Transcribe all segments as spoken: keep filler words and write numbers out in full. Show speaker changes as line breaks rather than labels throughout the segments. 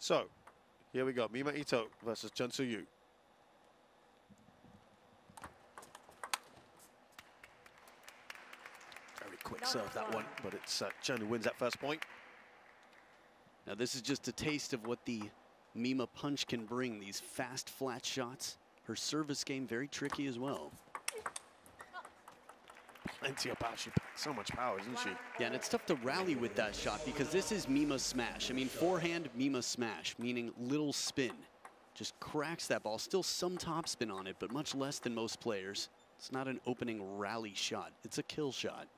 So, here we go. Mima Ito versus Chun Soo-Yu. Very quick serve, that one, but it's uh, Chun who wins that first point.
Now this is just a taste of what the Mima punch can bring, these fast, flat shots. Her service game very tricky as well.
Plenty of power. She packs so much power, isn't she?
Yeah, and it's tough to rally with that shot because this is Mima smash. I mean, forehand Mima smash, meaning little spin. Just cracks that ball. Still some topspin on it, but much less than most players. It's not an opening rally shot. It's a kill shot.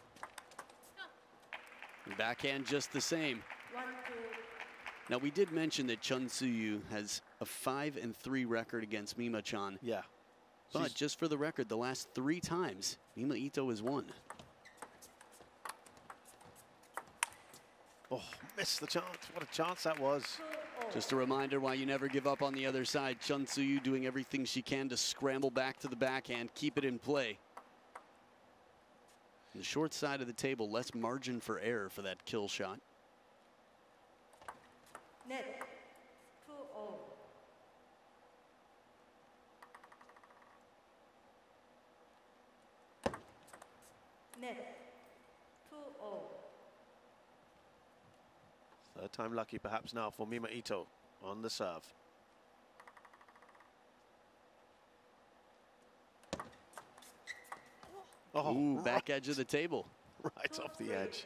And backhand just the same. Now, we did mention that Chun Soo-Yu has a five and three record against Mima-chan.
Yeah.
But
She's
just for the record, the last three times, Mima Ito has won.
Oh, missed the chance. What a chance that was.
Just a reminder why you never give up on the other side. Chun Soo-Yu doing everything she can to scramble back to the backhand, keep it in play. On the short side of the table, less margin for error for that kill shot.
Net two oh. Net two oh.
Third time lucky perhaps now for Mima Ito on the serve. Oh,
Ooh,
right,
back edge of the table.
right off the edge.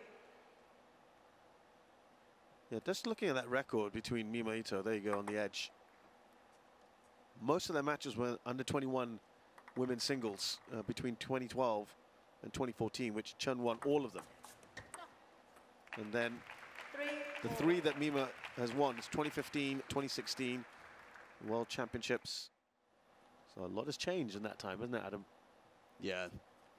Yeah, just looking at that record between Mima Ito, there you go on the edge. Most of their matches were under twenty-one women's singles uh, between twenty twelve and twenty fourteen, which Chun won all of them. And then the three that Mima has won is twenty fifteen, twenty sixteen, World Championships. So a lot has changed in that time, hasn't it, Adam?
Yeah.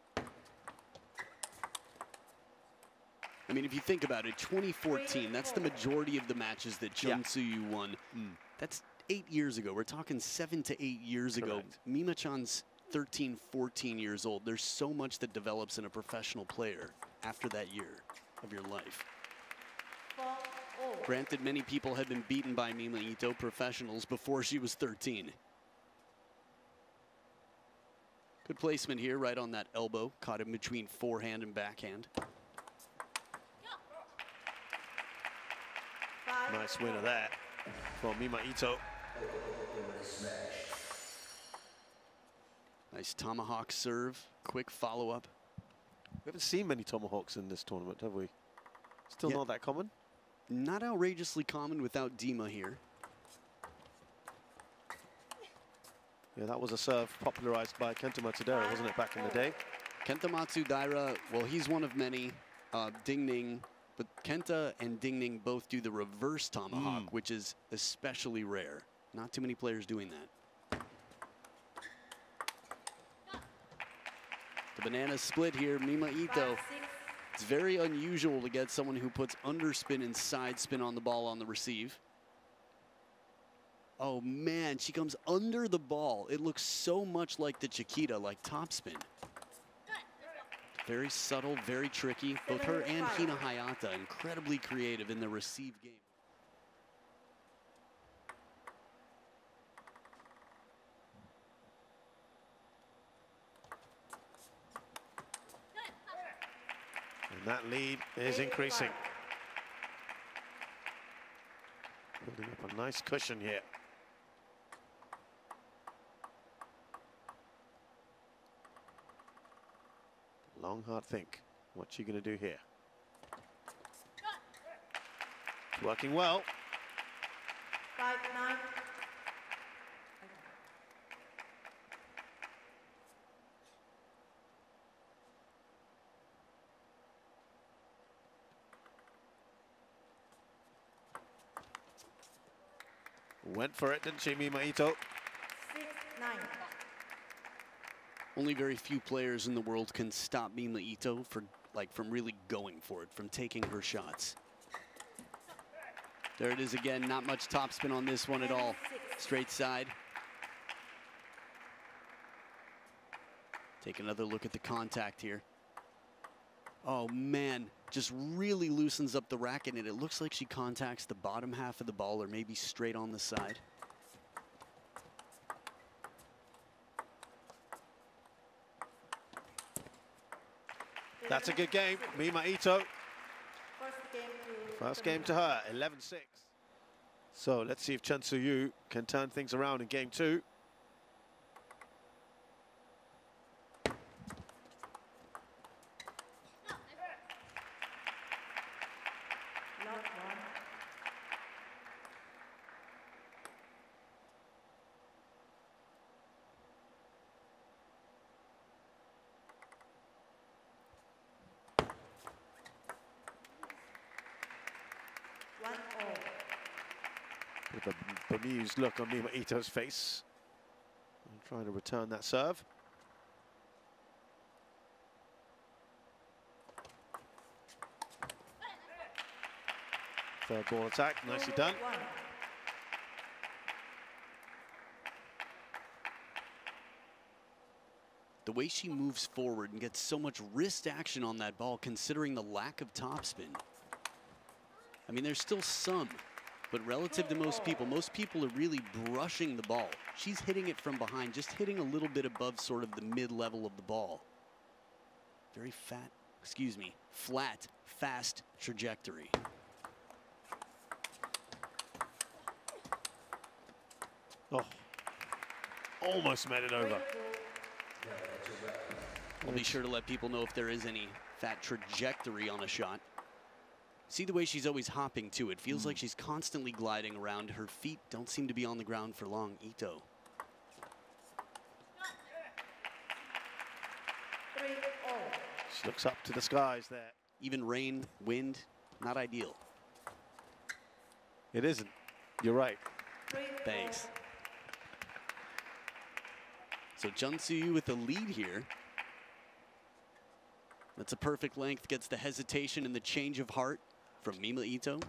I mean, if you think about it, twenty fourteen, that's the majority of the matches that Chun
Yeah.
Soo-Yu won.
Mm.
That's eight years ago. We're talking seven to eight years ago.
Correct.
Mima-chan's thirteen, fourteen years old. There's so much that develops in a professional player after that year of your life. Granted, many people had been beaten by Mima Ito, professionals, before she was thirteen. Good placement here, right on that elbow. Caught him between forehand and backhand.
Nice winner there for Mima Ito.
Nice tomahawk serve, quick follow-up.
We haven't seen many tomahawks in this tournament, have we? Still
Yeah.
not that common?
Not outrageously common without Dima here.
Yeah, that was a serve popularized by Kenta Matsudaira, wasn't it, back in the day?
Kenta Matsudaira, well, he's one of many. Uh, Ding Ning, but Kenta and Ding Ning both do the reverse tomahawk,
Mm.
which is especially rare. Not too many players doing that. The banana split here, Mima Ito. It's very unusual to get someone who puts underspin and side spin on the ball on the receive. Oh man, she comes under the ball. It looks so much like the Chiquita, like topspin. Very subtle, very tricky. Both her and Hina Hayata incredibly creative in the receive game.
And that lead is increasing. Building up a nice cushion here. Long, hard think. What's she going to do here? It's working well.
Five nine.
Went for it, didn't she, Mima Ito?
Six nine.
Only very few players in the world can stop Mima Ito for, like, from really going for it, from taking her shots. There it is again, not much topspin on this one at all. Straight side. Take another look at the contact here. Oh man, just really loosens up the racket, and it looks like she contacts the bottom half of the ball or maybe straight on the side.
That's a good game. Mima Ito.
First game to
First game to her, eleven six. So let's see if Chun Soo-Yu can turn things around in game two.
Lot one. One all.
With a bemused look on Mima Ito's face. And trying to return that serve. Third ball attack, nicely done.
One.
The way she moves forward and gets so much wrist action on that ball, considering the lack of topspin. I mean, there's still some, but relative to most people, most people are really brushing the ball. She's hitting it from behind, just hitting a little bit above sort of the mid-level of the ball. Very fat, excuse me, flat, fast trajectory.
Oh, almost made it over.
I'll be sure to let people know if there is any fat trajectory on a shot. See the way she's always hopping too. It feels
Mm.
like she's constantly gliding around. Her feet don't seem to be on the ground for long. Ito.
Three all.
She looks up to the skies there.
Even rain, wind, not ideal.
It isn't. You're right.
Three
Thanks.
all.
So Chun Soo-Yu with the lead here. That's a perfect length, gets the hesitation and the change of heart from Mima Ito.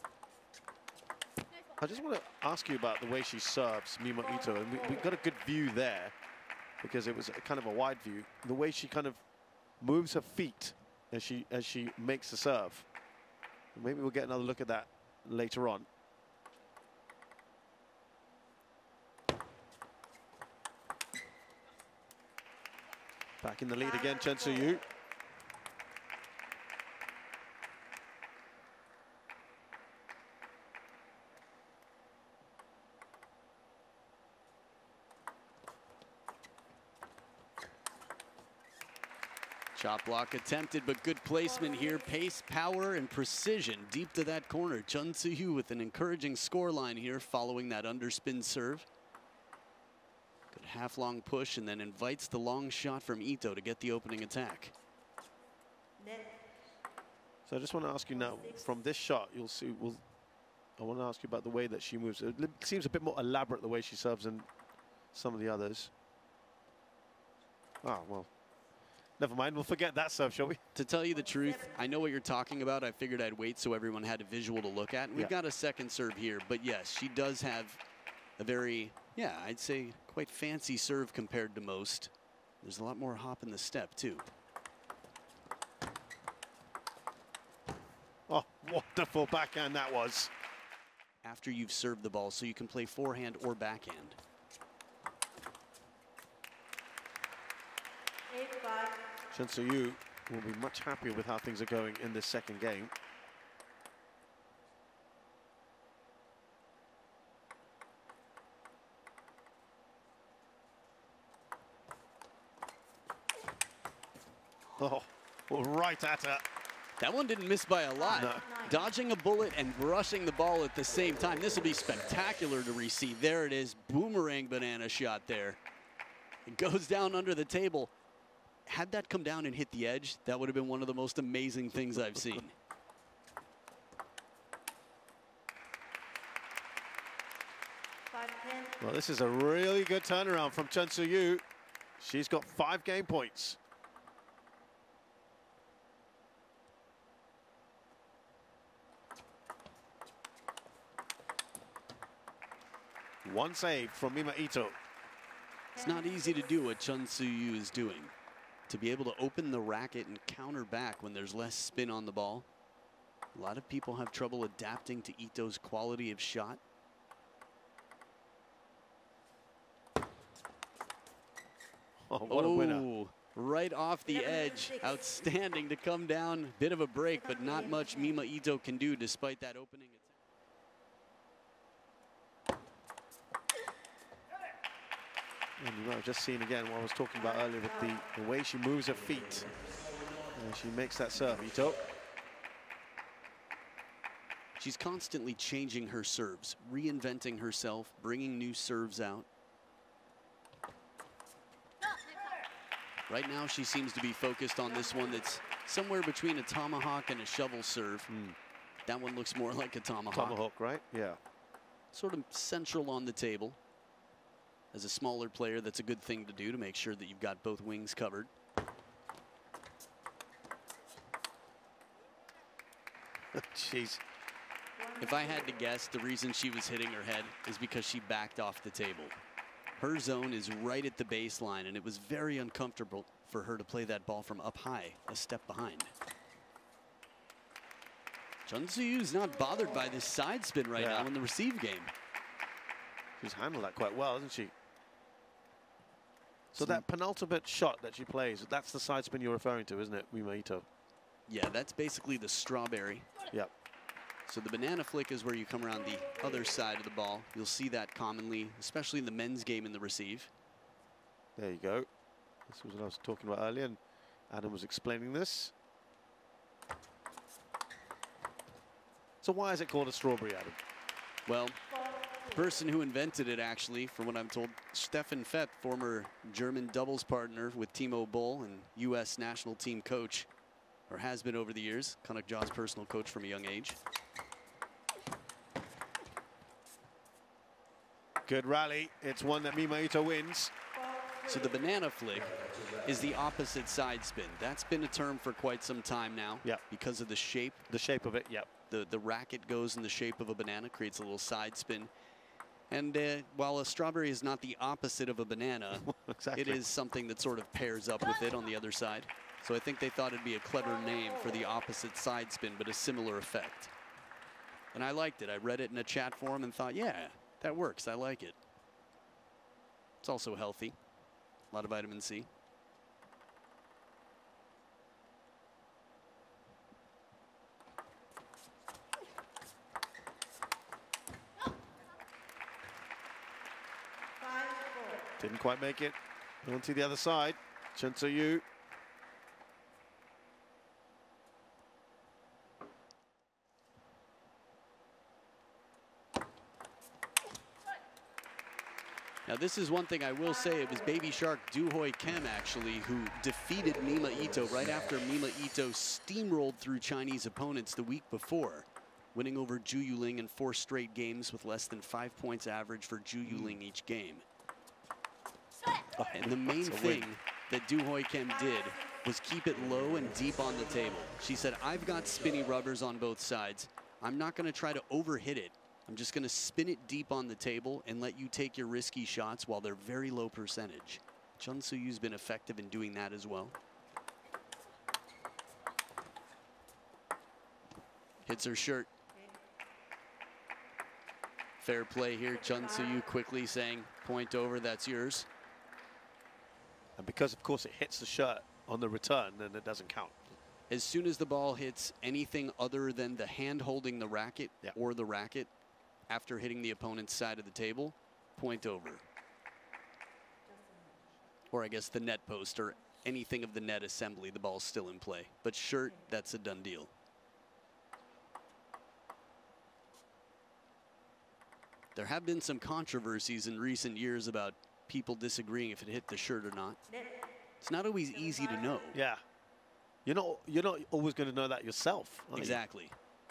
I just want to ask you about the way she serves, Mima Ito. And we, we got a good view there because it was a kind of a wide view. The way she kind of moves her feet as she as she makes the serve. Maybe we'll get another look at that later on. Back in the lead again, Chun Soo-Yu.
Chop block attempted, but good placement here. Pace, power, and precision deep to that corner. Chun Soo-Yu with an encouraging score line here following that underspin serve. Good half-long push and then invites the long shot from Ito to get the opening attack.
Net.
So I just want to ask you now, from this shot, you'll see, we'll, I want to ask you about the way that she moves. It seems a bit more elaborate the way she serves than some of the others. Ah, well, never mind. We'll forget that serve, shall we?
To tell you the truth, I know what you're talking about. I figured I'd wait so everyone had a visual to look at. And we've
Yeah.
got a second serve here, but yes, she does have a very, yeah, I'd say quite fancy serve compared to most. There's a lot more hop in the step, too.
Oh, wonderful backhand that was.
After you've served the ball, so you can play forehand or backhand.
Eight five.
Chun Soo-Yu will be much happier with how things are going in this second game. Oh, well, right at her.
That one didn't miss by a lot.
No.
Dodging a bullet and brushing the ball at the same time. This will be spectacular to receive. There it is, boomerang banana shot there. It goes down under the table. Had that come down and hit the edge, that would have been one of the most amazing things I've seen.
Five ten.
Well, this is a really good turnaround from Chun Soo-Yu. She's got five game points. One save from Mima Ito.
It's not easy to do what Chun Soo-Yu is doing. to be able to open the racket and counter back when there's less spin on the ball. A lot of people have trouble adapting to Ito's quality of shot.
Oh, what a winner.
Oh, right off the edge. Outstanding to come down. Bit of a break, but not much Mima Ito can do despite that opening attempt.
And you might have just seen again what I was talking about earlier with the, the way she moves her feet. And she makes that serve, Ito.
She's constantly changing her serves, reinventing herself, bringing new serves out. Right now, she seems to be focused on this one that's somewhere between a tomahawk and a shovel serve.
Mm.
That one looks more like a tomahawk.
Tomahawk, right? Yeah.
Sort of central on the table. As a smaller player, that's a good thing to do to make sure that you've got both wings covered.
Jeez.
If I had to guess, the reason she was hitting her head is because she backed off the table. Her zone is right at the baseline, and it was very uncomfortable for her to play that ball from up high, a step behind. Chun Tzu-Yu's not bothered by this side spin right
Yeah.
now in the receive game.
She's handled that quite well, hasn't she? So that penultimate shot that she plays, that's the side spin you're referring to, isn't it, Mima Ito?
Yeah, that's basically the strawberry.
Yep.
So the banana flick is where you come around the other side of the ball. You'll see that commonly, especially in the men's game in the receive.
There you go. This was what I was talking about earlier, and Adam was explaining this. So why is it called a strawberry, Adam?
Well, the person who invented it, actually, from what I'm told, Stefan Fett, former German doubles partner with Timo Boll and U S national team coach, or has been over the years, Kanak Jaw's personal coach from a young age.
Good rally. It's one that Mima Ito wins.
So the banana flick is the opposite side spin. That's been a term for quite some time now.
Yep.
Because of the shape.
The shape of it, yep.
The, the racket goes in the shape of a banana, creates a little side spin. And uh, while a strawberry is not the opposite of a banana,
Exactly.
it is something that sort of pairs up with it on the other side. So I think they thought it'd be a clever name for the opposite side spin, but a similar effect. And I liked it. I read it in a chat forum and thought, yeah, that works. I like it. It's also healthy. A lot of vitamin C.
Five, four.
Didn't quite make it. On to the other side. Chun Tzu-Yu.
Now this is one thing I will say, it was Baby Shark Doo Hoi Kim actually who defeated Mima Ito right after Mima Ito steamrolled through Chinese opponents the week before, winning over Zhu Yuling in four straight games with less than five points average for Zhu Yuling each game. And the main
That's a win.
thing that Doo Hoi Kim did was keep it low and deep on the table. She said, I've got spinny rubbers on both sides. I'm not going to try to overhit it. I'm just going to spin it deep on the table and let you take your risky shots while they're very low percentage. Chun Tzu-Yu's been effective in doing that as well. Hits her shirt. Fair play here. Chun Tzu-Yu quickly saying, point over, that's yours.
And because, of course, it hits the shirt on the return, then it doesn't count.
As soon as the ball hits anything other than the hand holding the racket
Yeah.
or the racket after hitting the opponent's side of the table, point over. Or I guess the net post or anything of the net assembly, the ball's still in play. But shirt, that's a done deal. There have been some controversies in recent years about people disagreeing if it hit the shirt or not. It's not always easy to know.
Yeah. You're not, you're not always going to know that yourself. are you?
Exactly.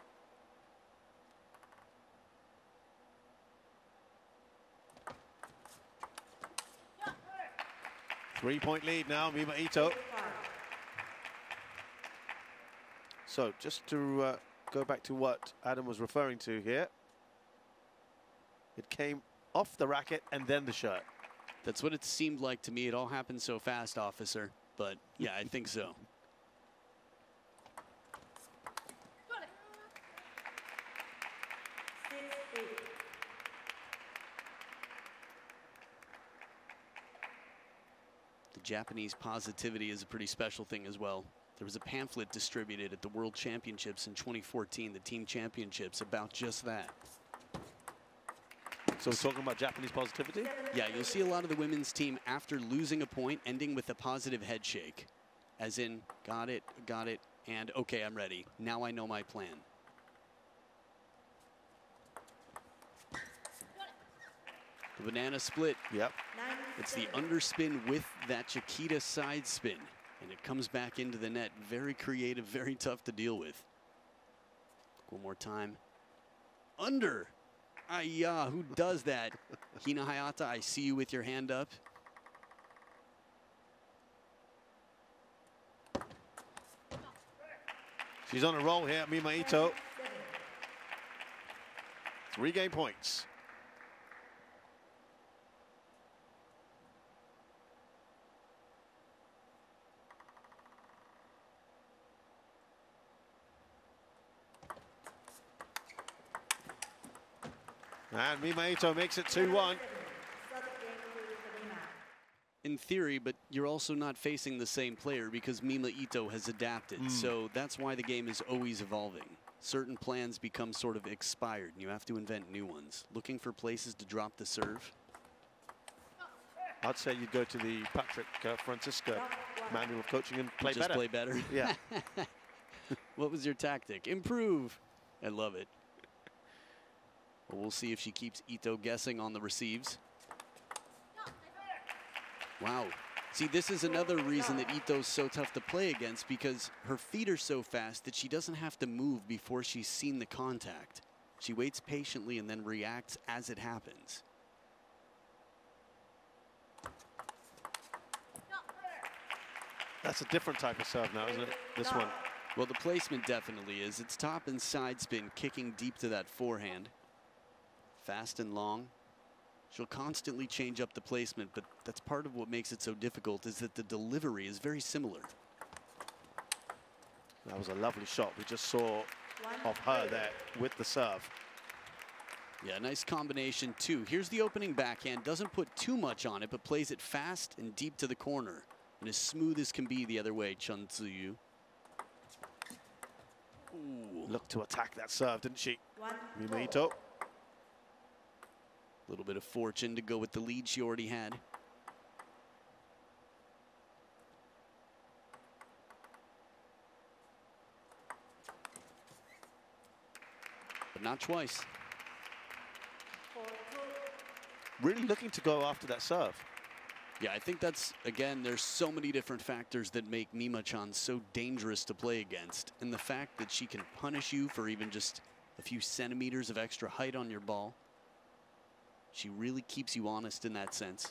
Three-point lead now, Mima Ito. So just to uh, go back to what Adam was referring to here. It came off the racket and then the shirt.
That's what it seemed like to me. It all happened so fast, officer. but yeah, I think so.
Six, eight.
The Japanese positivity is a pretty special thing as well. There was a pamphlet distributed at the World Championships in twenty fourteen, the Team Championships, about just that.
So we're talking about Japanese positivity?
Yeah, you'll see a lot of the women's team after losing a point ending with a positive head shake. As in, got it, got it, and okay, I'm ready. Now I know my plan. The banana split.
Yep.
Nine,
It's the
seven.
underspin with that Chiquita side spin. And it comes back into the net. Very creative, very tough to deal with. One more time. Under. Ayah, who does that? Hina Hayata, I see you with your hand up.
She's on a roll here, Mima Ito.
Seven.
Three game points. And Mima Ito makes it two one.
Third game to Selena.
In theory, but you're also not facing the same player because Mima Ito has adapted.
Mm.
So that's why the game is always evolving. Certain plans become sort of expired and you have to invent new ones. Looking for places to drop the serve.
I'd say you'd go to the Patrick uh, Francisca
Drop one.
manual of coaching and play
Just
better.
play better.
Yeah.
What was your tactic? Improve. I love it. Well, we'll see if she keeps Ito guessing on the receives. Wow. See, this is another reason that Ito's so tough to play against because her feet are so fast that she doesn't have to move before she's seen the contact. She waits patiently and then reacts as it happens.
That's a different type of serve now, isn't it? This
No.
one.
Well, the placement definitely is. It's top and side spin, kicking deep to that forehand. Fast and long. She'll constantly change up the placement, but that's part of what makes it so difficult is that the delivery is very similar.
That was a lovely shot we just saw
One,
of her
three.
there with the serve.
Yeah, nice combination too. Here's the opening backhand. Doesn't put too much on it, but plays it fast and deep to the corner. And as smooth as can be the other way, Chun Tzu-Yu. Ooh.
Looked to attack that serve, didn't she?
One,
Mima
four.
Ito.
A little bit of fortune to go with the lead she already had. But not twice.
Four, two.
Really looking to go after that serve.
Yeah, I think that's, again, there's so many different factors that make Mima-chan so dangerous to play against. And the fact that she can punish you for even just a few centimeters of extra height on your ball. She really keeps you honest in that sense.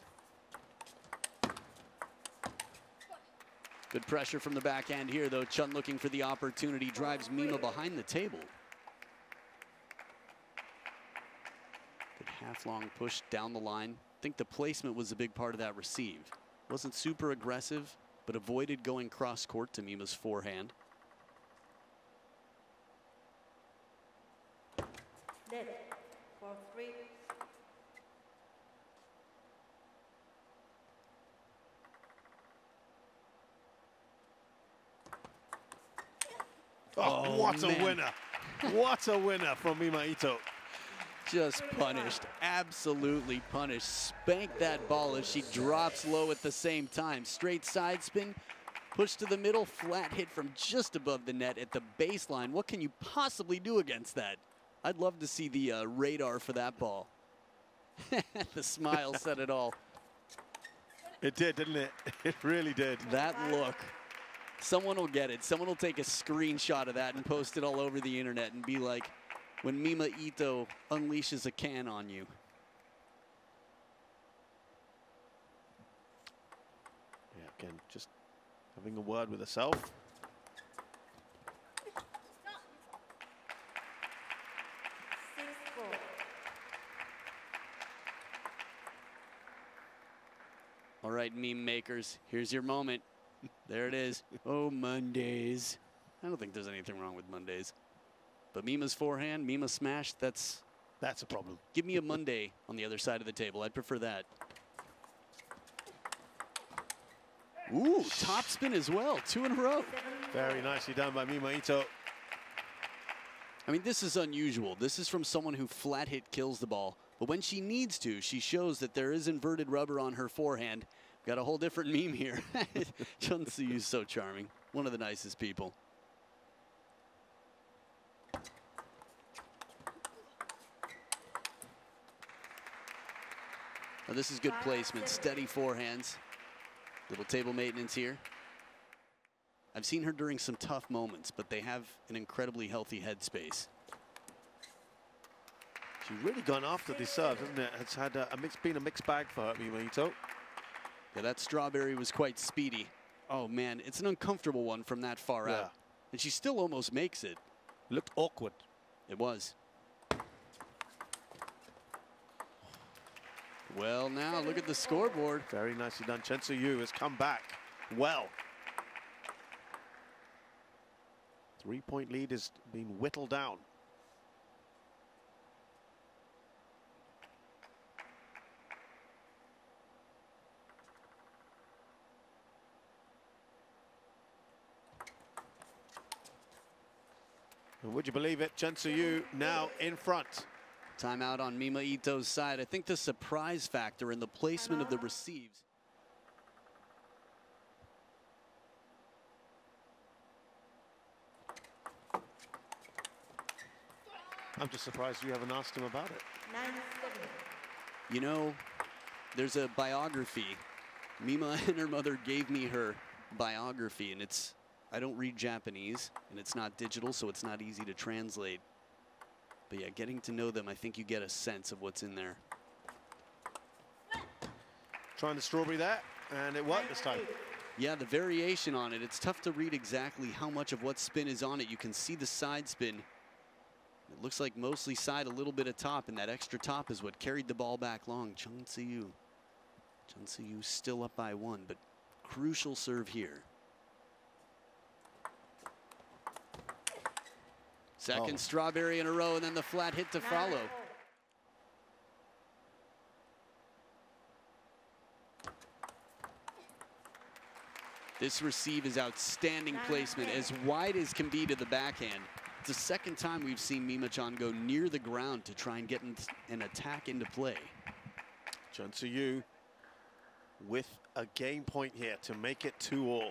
Good pressure from the backhand here, though. Chun looking for the opportunity, drives Mima behind the table. Good half-long push down the line. I think the placement was a big part of that receive. Wasn't super aggressive, but avoided going cross-court to Mima's forehand.
Net. Four, three.
Oh,
Oh,
what
man.
a winner. What a winner from Mima Ito.
Just punished, absolutely punished. Spanked that ball as she drops low at the same time. Straight side spin, push to the middle, flat hit from just above the net at the baseline. What can you possibly do against that? I'd love to see the uh, radar for that ball. The smile said it all.
It did, didn't it? It really did.
That look. Someone will get it. Someone will take a screenshot of that and post it all over the internet and be like, when Mima Ito unleashes a can on you.
Yeah, again, just having a word with herself.
Six, four.
All right, meme makers, here's your moment. There it is. Oh, Mondays. I don't think there's anything wrong with Mondays. But Mima's forehand, Mima smash, that's...
That's a problem.
Give me a Monday on the other side of the table. I'd prefer that. Ooh, top spin as well. Two in a row.
Very nicely done by Mima Ito.
I mean, this is unusual. This is from someone who flat hit kills the ball. But when she needs to, she shows that there is inverted rubber on her forehand. Got a whole different meme here. Chun Tze-Yu's so charming. One of the nicest people. Now this is good placement. Steady forehands. Little table maintenance here. I've seen her during some tough moments, but they have an incredibly healthy headspace.
She's really gone after the serve, hasn't it? It's had a, a mix, been a mixed bag for her, Mima Ito.
Yeah, that strawberry was quite speedy. Oh man, it's an uncomfortable one from that far
Yeah.
out. And she still almost makes it.
Looked awkward.
It was. Well, now look at the scoreboard.
Very nicely done. Chun Tze-Yu has come back well. Three-point lead has been whittled down. And would you believe it, Chun Tze-Yu now in front.
Timeout on Mima Ito's side. I think the surprise factor in the placement of the receives.
I'm just surprised you haven't asked him about it.
nine seven.
You know, there's a biography. Mima and her mother gave me her biography, and it's, I don't read Japanese, and it's not digital, so it's not easy to translate. But yeah, getting to know them, I think you get a sense of what's in there.
Trying the strawberry there, and it worked this time.
Yeah, the variation on it, it's tough to read exactly how much of what spin is on it. You can see the side spin. It looks like mostly side, a little bit of top, and that extra top is what carried the ball back long. Chun Tze-Yu. Chun Tze-Yu still up by one, but crucial serve here. Second
Oh.
strawberry in a row, and then the flat hit to follow. This receive is outstanding placement, as wide as can be to the backhand. It's the second time we've seen Mima-chan go near the ground to try and get an attack into play.
Chun Tze-Yu with a game point here to make it two all.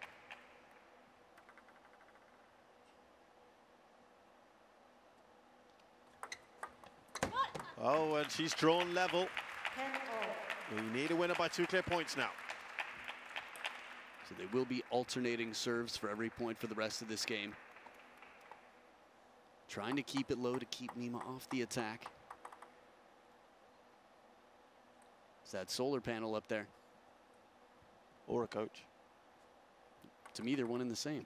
Oh, and she's drawn level.
ten all.
We need a winner by two clear points now.
So they will be alternating serves for every point for the rest of this game. Trying to keep it low to keep Mima off the attack. Is that solar panel up there?
Or a coach.
To me, they're one and the same.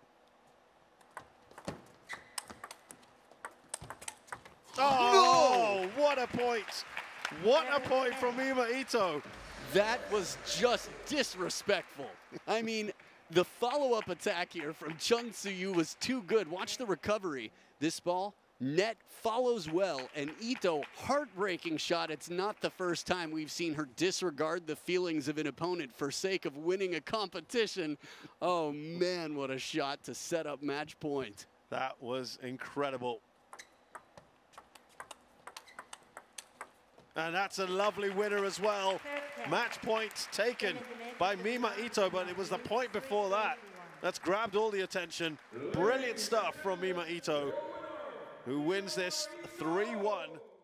Oh, no! What a point. What a point from Mima Ito.
That was just disrespectful. I mean, the follow-up attack here from Chun Tze-Yu was too good. Watch the recovery. This ball, net follows well, and Ito, heartbreaking shot. It's not the first time we've seen her disregard the feelings of an opponent for sake of winning a competition. Oh man, what a shot to set up match point.
That was incredible. And that's a lovely winner as well. Match point taken by Mima Ito, but it was the point before that that's grabbed all the attention. Brilliant stuff from Mima Ito, who wins this three one.